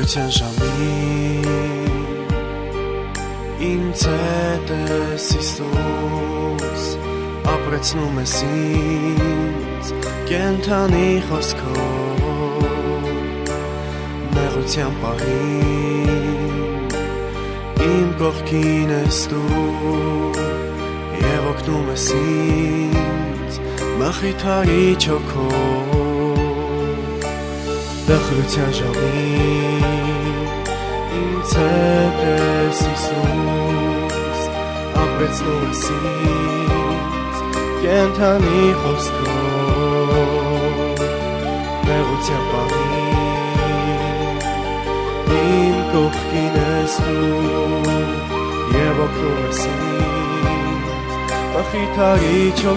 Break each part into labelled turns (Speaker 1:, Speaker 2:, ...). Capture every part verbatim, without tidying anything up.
Speaker 1: Դեղրության ժամին Իմ ցետես Իսուս Ապրեցնում ես ինձ Կենթանի խոսքով Նեղության պահին Իմ կողքին ես դու Եվ օգնում ես ինձ Մխիթարի չոքով Դեղրության ժամին Ինձ հետ ես Իսուս Ապրեցնում ես ինձ Կենթանի խոսքով Նեղության պահին Իմ կողքին ես դու Եվ օգնում ես ինձ Մխիթարի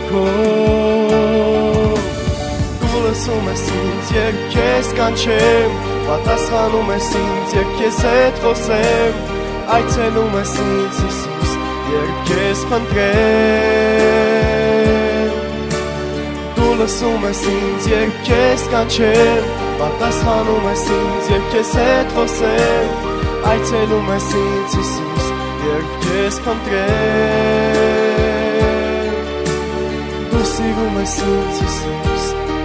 Speaker 1: չոքով Դու լսում ես ինձ, երբ քեզ կանչեմ Պատասխանում ես ինձ, երբ քեզ հետ խոսեմ Այցելում ես ինձ, Իսուս, երբ քեզ փնտրեմ Դու լսում ես ինձ, երբ քեզ կանչեմ Պատասխանում ես ինձ, երբ քեզ հետ խոսեմ Այցելում ես ինձ, Իսուս, երբ քեզ փնտրեմ Դու սիրում ես ինձ, Իսուս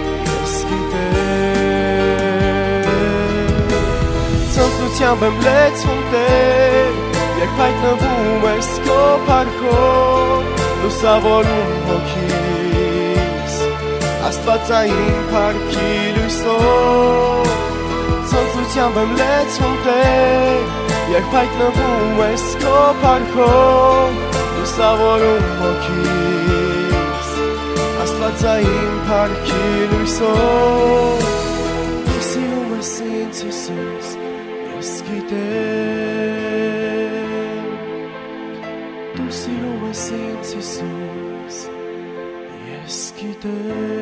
Speaker 1: Ցնծությամբ եմ լեցվում Տեր Երբ հայտնվում ես քո փառքով Լուսավորում հոգիս Աստվածային փառքի լույսով Ցնծությամբ եմ լեցվում Տեր Երբ հայտնվում ես քո փառքով Լուսավորում հոգիս Աստվածային փառքի լույսով Դու սիրում ես ինձ Իսուս Ես գիտեմ Դու սիրում ես ինձ Իսուս Ես գիտեմ